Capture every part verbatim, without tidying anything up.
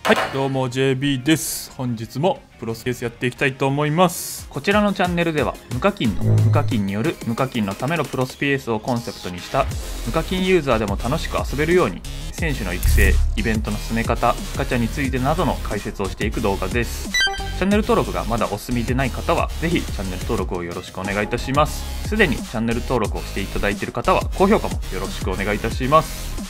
はい、どうも ジェービー です。本日もプロスペースやっていきたいと思います。 こちらのチャンネルでは無課金の無課金による無課金のためのプロスペースをコンセプトにした無課金ユーザーでも楽しく遊べるように選手の育成、イベントの進め方、ガチャについてなどの解説をしていく動画です。チャンネル登録がまだお済みでない方はぜひチャンネル登録をよろしくお願いいたします。すでにチャンネル登録をしていただいている方は高評価もよろしくお願いいたします。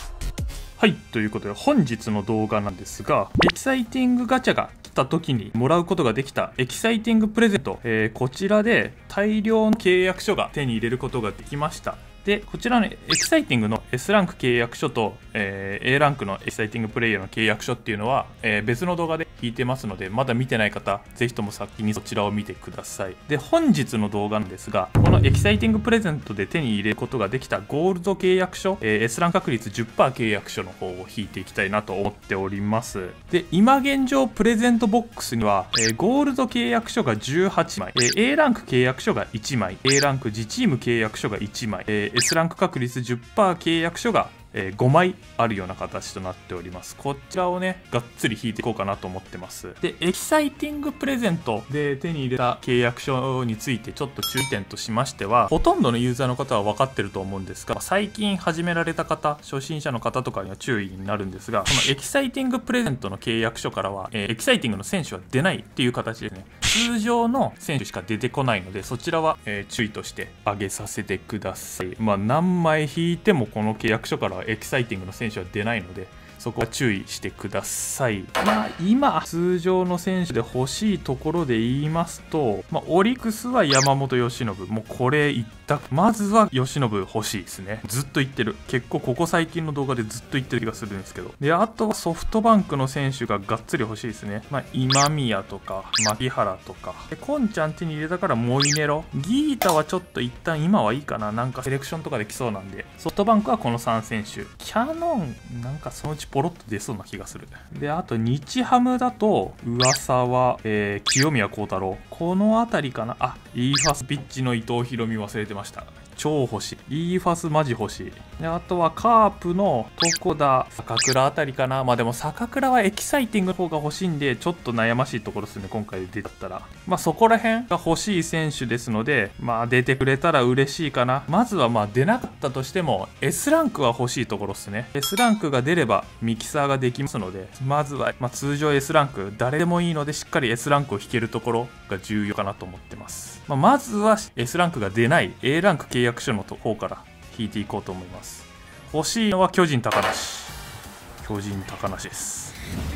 はい、ということで本日の動画なんですが、エキサイティングガチャが来た時にもらうことができたエキサイティングプレゼント、えー、こちらで大量の契約書が手に入れることができました。で、こちらのエキサイティングの エス ランク契約書と、えー、エー ランクのエキサイティングプレイヤーの契約書っていうのは、えー、別の動画で引いてますので、まだ見てない方、ぜひとも先にそちらを見てください。で、本日の動画なんですが、このエキサイティングプレゼントで手に入れることができたゴールド契約書、えー、エス ラン確率 じゅっパーセント 契約書の方を引いていきたいなと思っております。で、今現状プレゼントボックスには、えー、ゴールド契約書がじゅうはちまい、えー、A ランク契約書がいちまい、A ランク自チーム契約書がいちまい、えー、エス ランク確率 じゅっパーセント 契約書がえー、ごまいあるような形となっております。こちらをね、がっつり引いていこうかなと思ってます。で、エキサイティングプレゼントで手に入れた契約書についてちょっと注意点としましては、ほとんどのユーザーの方は分かってると思うんですが、最近始められた方、初心者の方とかには注意になるんですが、このエキサイティングプレゼントの契約書からは、えー、エキサイティングの選手は出ないっていう形ですね。通常の選手しか出てこないので、そちらは、えー、注意として挙げさせてください。まあ、何枚引いてもこの契約書からはエキサイティングの選手は出ないので、そこは注意してください。まあ今通常の選手で欲しいところで言いますと、まあ、オリックスは山本由伸、もうこれ一択。まずは由伸欲しいですね。ずっと言ってる。結構ここ最近の動画でずっと言ってる気がするんですけど。で、あとはソフトバンクの選手ががっつり欲しいですね。まあ今宮とか牧原とか。で、コンちゃん手に入れたからモイネロ。ギータはちょっと一旦今はいいかな。なんかセレクションとかできそうなんで。ソフトバンクはこのさん選手。キャノンなんかそのうちポロッと出そうな気がする。で、あと日ハムだと噂は、えー、清宮幸太郎、この辺りかな。あ、イーファスピッチの伊藤大海忘れてました。超欲しい。イーファスマジ欲しい。で、あとはカープの床田、坂倉あたりかな。まあでも坂倉はエキサイティングの方が欲しいんで、ちょっと悩ましいところですね、今回出たったら。まあそこら辺が欲しい選手ですので、まあ出てくれたら嬉しいかな。まずはまあ出なかったとしても S ランクは欲しいところですね。S ランクが出ればミキサーができますので、まずはまあ通常 S ランク誰でもいいので、しっかり S ランクを引けるところが重要かなと思ってます。まあ、まずは S ランクが出ない A ランク契約書の方から引いていこうと思います。欲しいのは巨人高梨。巨人高梨です。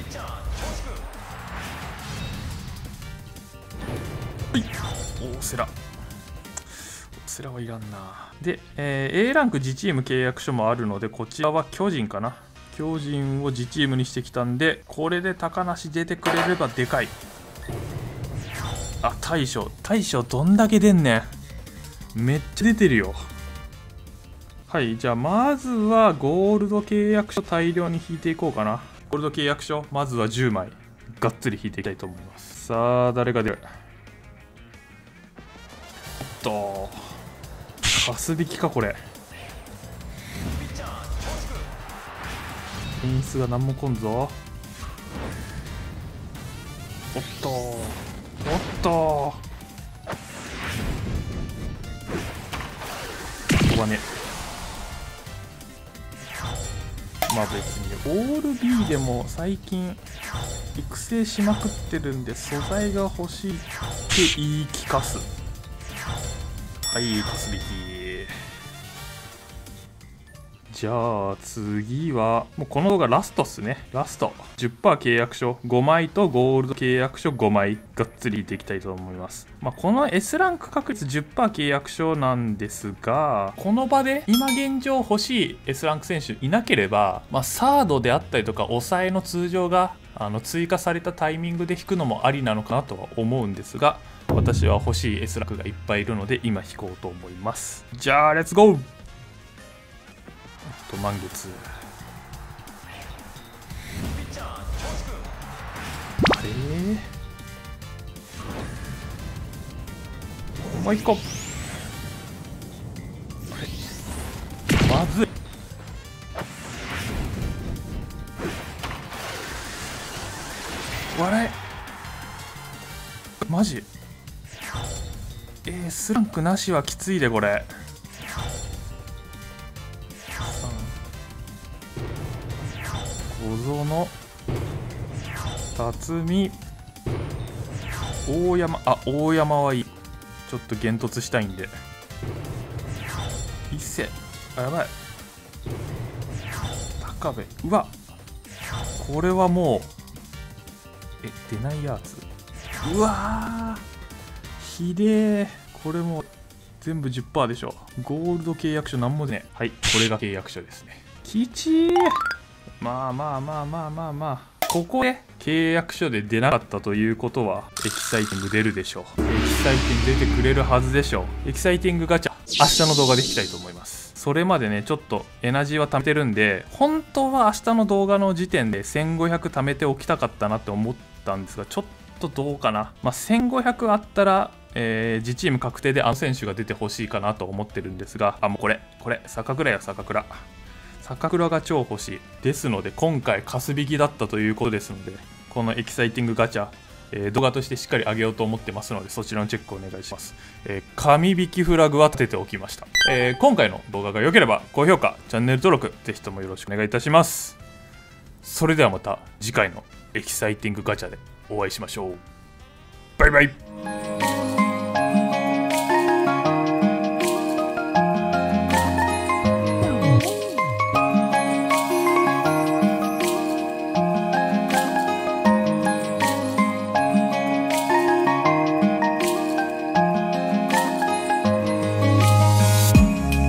はい、大瀬良。大瀬良はいらんな。で、えー、A ランク自チーム契約書もあるので、こちらは巨人かな。巨人を自チームにしてきたんで、これで高梨出てくれればでかい。あ、大将。大将どんだけ出んねん。めっちゃ出てるよ。はい、じゃあまずはゴールド契約書大量に引いていこうかな。ゴールド契約書、まずはじゅうまい。がっつり引いていきたいと思います。さあ、誰が出る。おっと。カス引きか、これ。演出が何も来んぞ。おっとおっと飛ばね。まあ別にオール ビー でも最近育成しまくってるんで、素材が欲しいって言い聞かす。はい、カス引き。じゃあ次はもうこの動画ラストっすね。ラスト じゅっパーセント 契約書ごまいとゴールド契約書ごまいがっつり引いていきたいと思います。まあ、この S ランク確率 じゅっパーセント 契約書なんですが、この場で今現状欲しい S ランク選手いなければ、まあ、サードであったりとか抑えの通常があの追加されたタイミングで引くのもありなのかなとは思うんですが、私は欲しい S ランクがいっぱいいるので今引こうと思います。じゃあレッツゴー。満月。あれー、もう一個。まずい。 えー、スランクなしはきついでこれ。小園、辰巳、大山、あ、大山はいい。ちょっと幻突したいんで。伊勢、あ、やばい。高部、うわ、これはもう、え、出ないやつ。うわー、ひでえ。これもう全部 じゅっパーセント でしょ。ゴールド契約書なんもね。はい、これが契約書ですね。きちー。まあまあまあまあまあまあ、ここで契約書で出なかったということはエキサイティング出るでしょう。エキサイティング出てくれるはずでしょう。エキサイティングガチャ、明日の動画でいきたいと思います。それまでね、ちょっとエナジーは貯めてるんで、本当は明日の動画の時点でせんごひゃく貯めておきたかったなって思ったんですが、ちょっとどうかな。まあ、せんごひゃくあったら、えー、自チーム確定であの選手が出てほしいかなと思ってるんですが、あ、もうこれ、これ、坂倉や坂倉。坂倉が超欲しい。ですので、今回、カス引きだったということですので、このエキサイティングガチャ、えー、動画としてしっかり上げようと思ってますので、そちらのチェックお願いします。えー、神引きフラグは立てておきました。えー、今回の動画が良ければ、高評価、チャンネル登録、ぜひともよろしくお願いいたします。それではまた次回のエキサイティングガチャでお会いしましょう。バイバイ。